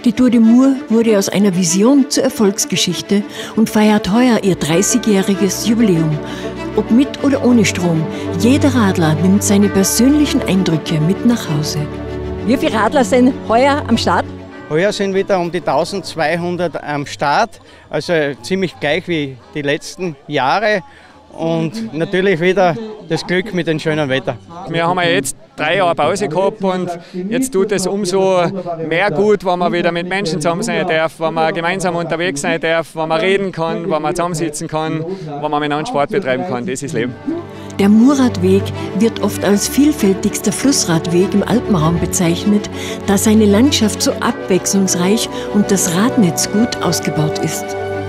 Die Tour de Mur wurde aus einer Vision zur Erfolgsgeschichte und feiert heuer ihr 30-jähriges Jubiläum. Ob mit oder ohne Strom, jeder Radler nimmt seine persönlichen Eindrücke mit nach Hause. Wie viele Radler sind heuer am Start? Heuer sind wieder um die 1200 am Start, also ziemlich gleich wie die letzten Jahre. Und natürlich wieder das Glück mit dem schönen Wetter. Wir haben ja jetzt 3 Jahre Pause gehabt und jetzt tut es umso mehr gut, wenn man wieder mit Menschen zusammen sein darf, wenn man gemeinsam unterwegs sein darf, wenn man reden kann, wenn man zusammensitzen kann, wenn man miteinander Sport betreiben kann. Das ist Leben. Der Murradweg wird oft als vielfältigster Flussradweg im Alpenraum bezeichnet, da seine Landschaft so abwechslungsreich und das Radnetz gut ausgebaut ist.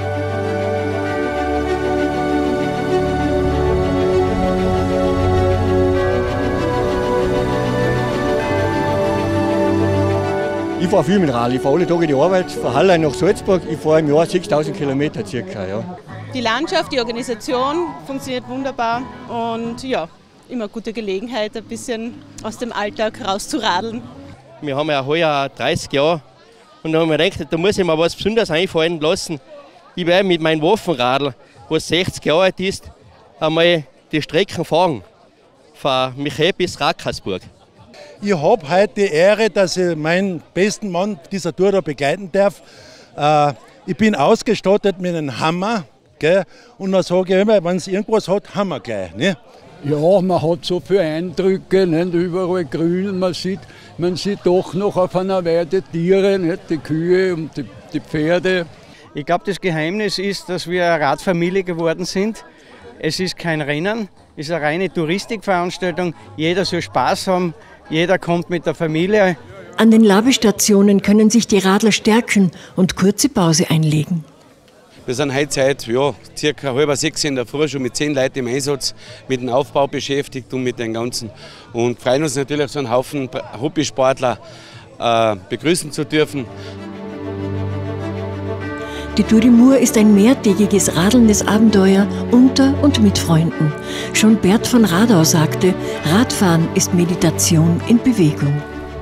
Ich fahre viel mit Rad. Ich fahre alle Tage in die Arbeit, von Hallein nach Salzburg. Ich fahre im Jahr 6000 Kilometer circa. Ja. Die Landschaft, die Organisation funktioniert wunderbar und ja, immer eine gute Gelegenheit, ein bisschen aus dem Alltag rauszuradeln. Wir haben ja heuer 30 Jahre und da haben wir gedacht, da muss ich mir was Besonderes einfallen lassen. Ich werde mit meinem Waffenradl, was 60 Jahre alt ist, einmal die Strecken fahren, von Michel bis Rackersburg. Ich habe heute die Ehre, dass ich meinen besten Mann dieser Tour da begleiten darf. Ich bin ausgestattet mit einem Hammer. Gell? Und dann sage ich immer, wenn es irgendwas hat, haben wir gleich. Ne? Ja, man hat so viele Eindrücke, nicht? Überall grün, man sieht doch noch auf einer Weide Tiere, nicht? Die Kühe und die Pferde. Ich glaube, das Geheimnis ist, dass wir eine Radfamilie geworden sind. Es ist kein Rennen, es ist eine reine Touristikveranstaltung. Jeder soll Spaß haben, jeder kommt mit der Familie. An den Labestationen können sich die Radler stärken und kurze Pause einlegen. Wir sind heute seit circa 5:30 in der Früh schon mit 10 Leuten im Einsatz, mit dem Aufbau beschäftigt und mit den Ganzen. Und freuen uns natürlich, so einen Haufen Hobbysportler begrüßen zu dürfen. Die Tour de Mur ist ein mehrtägiges radelndes Abenteuer unter und mit Freunden. Schon Bert von Radau sagte, Radfahren ist Meditation in Bewegung.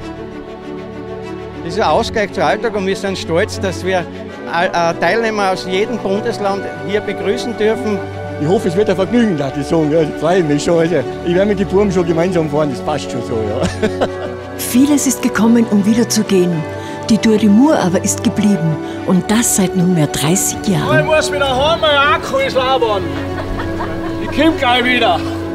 Das ist ein Ausgleich zum Alltag und wir sind stolz, dass wir Teilnehmer aus jedem Bundesland hier begrüßen dürfen. Ich hoffe, es wird ein Vergnügen, darf ich sagen. Ich freue mich schon. Also, ich werde mit den Buben schon gemeinsam fahren, das passt schon so. Ja. Vieles ist gekommen, um wieder zu gehen. Die Tour de Mur aber ist geblieben und das seit nunmehr 30 Jahren. Ich muss wieder heim, mein Akku ist labern. Ich komme gleich wieder.